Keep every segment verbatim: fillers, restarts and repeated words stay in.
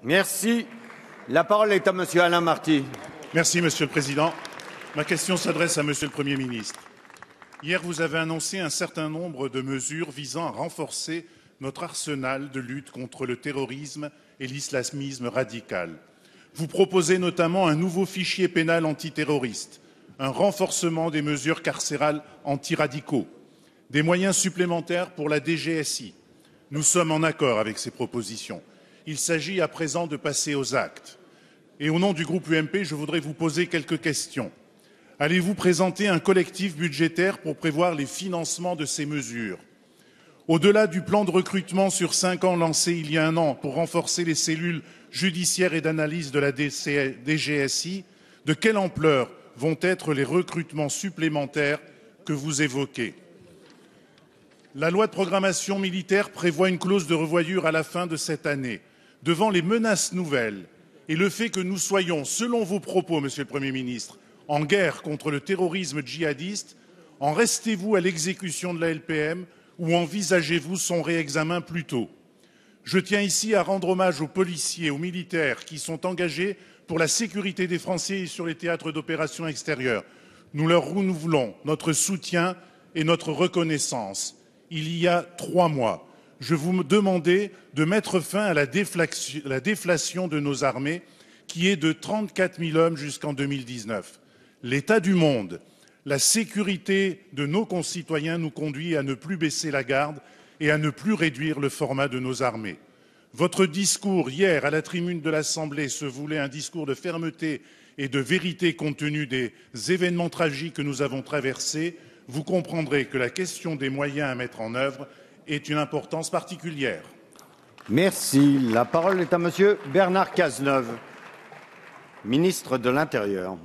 Merci. La parole est à Monsieur Alain Marty. Merci, Monsieur le Président. Ma question s'adresse à Monsieur le Premier ministre. Hier, vous avez annoncé un certain nombre de mesures visant à renforcer notre arsenal de lutte contre le terrorisme et l'islamisme radical. Vous proposez notamment un nouveau fichier pénal antiterroriste, un renforcement des mesures carcérales antiradicaux, des moyens supplémentaires pour la D G S I. Nous sommes en accord avec ces propositions. Il s'agit à présent de passer aux actes. Et au nom du groupe U M P, je voudrais vous poser quelques questions. Allez-vous présenter un collectif budgétaire pour prévoir les financements de ces mesures? Au-delà du plan de recrutement sur cinq ans lancé il y a un an pour renforcer les cellules judiciaires et d'analyse de la D G S I, de quelle ampleur vont être les recrutements supplémentaires que vous évoquez? La loi de programmation militaire prévoit une clause de revoyure à la fin de cette année. Devant les menaces nouvelles et le fait que nous soyons, selon vos propos, Monsieur le Premier ministre, en guerre contre le terrorisme djihadiste, en restez-vous à l'exécution de la L P M ou envisagez-vous son réexamen plus tôt? Je tiens ici à rendre hommage aux policiers, aux militaires qui sont engagés pour la sécurité des Français sur les théâtres d'opérations extérieures. Nous leur renouvelons notre soutien et notre reconnaissance. Il y a trois mois, je vous demandais de mettre fin à la déflation, la déflation de nos armées, qui est de trente-quatre mille hommes jusqu'en deux mille dix-neuf. L'état du monde, la sécurité de nos concitoyens nous conduit à ne plus baisser la garde et à ne plus réduire le format de nos armées. Votre discours hier à la tribune de l'Assemblée se voulait un discours de fermeté et de vérité compte tenu des événements tragiques que nous avons traversés. Vous comprendrez que la question des moyens à mettre en œuvre est une importance particulière. Merci. La parole est à Monsieur Bernard Cazeneuve, ministre de l'Intérieur.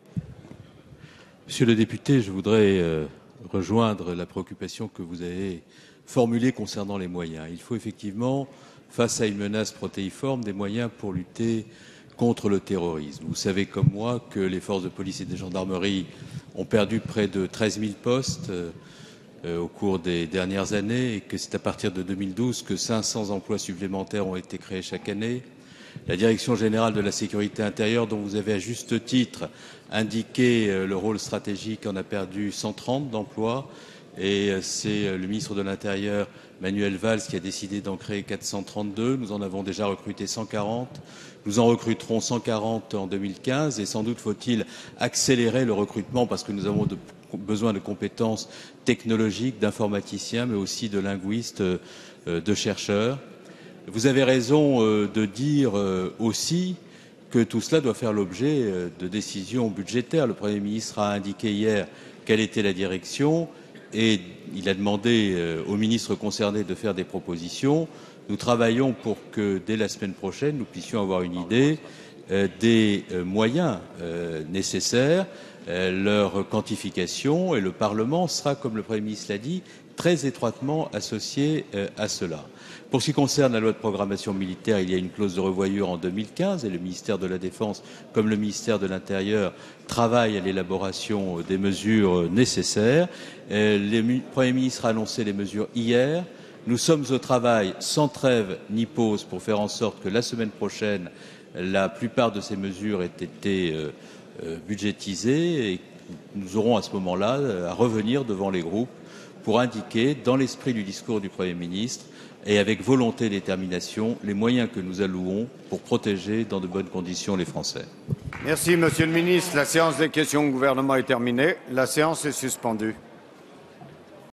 Monsieur le député, je voudrais euh, rejoindre la préoccupation que vous avez formulée concernant les moyens. Il faut effectivement, face à une menace protéiforme, des moyens pour lutter contre le terrorisme. Vous savez comme moi que les forces de police et de gendarmerie ont perdu près de treize mille postes euh, euh, au cours des dernières années et que c'est à partir de deux mille douze que cinq cents emplois supplémentaires ont été créés chaque année. La Direction générale de la sécurité intérieure, dont vous avez à juste titre indiqué euh, le rôle stratégique, en a perdu cent trente d'emplois et euh, c'est euh, le ministre de l'Intérieur, Manuel Valls, qui a décidé d'en créer quatre cent trente-deux. Nous en avons déjà recruté cent quarante. Nous en recruterons cent quarante en deux mille quinze et sans doute faut-il accélérer le recrutement parce que nous avons de, besoin de compétences technologiques, d'informaticiens, mais aussi de linguistes, euh, de chercheurs. Vous avez raison euh, de dire euh, aussi que tout cela doit faire l'objet euh, de décisions budgétaires. Le Premier ministre a indiqué hier quelle était la direction et il a demandé euh, aux ministres concernés de faire des propositions. Nous travaillons pour que, dès la semaine prochaine, nous puissions avoir une idée euh, des euh, moyens euh, nécessaires, euh, leur quantification, et le Parlement sera, comme le Premier ministre l'a dit, très étroitement associé euh, à cela. Pour ce qui concerne la loi de programmation militaire, il y a une clause de revoyure en deux mille quinze et le ministère de la Défense, comme le ministère de l'Intérieur, travaille à l'élaboration des mesures nécessaires. Euh, le Premier ministre a annoncé les mesures hier. Nous sommes au travail sans trêve ni pause pour faire en sorte que la semaine prochaine, la plupart de ces mesures aient été euh, euh, budgétisées et nous aurons à ce moment-là euh, à revenir devant les groupes pour indiquer, dans l'esprit du discours du Premier ministre et avec volonté et détermination, les moyens que nous allouons pour protéger dans de bonnes conditions les Français. Merci, Monsieur le Ministre. La séance des questions au gouvernement est terminée. La séance est suspendue.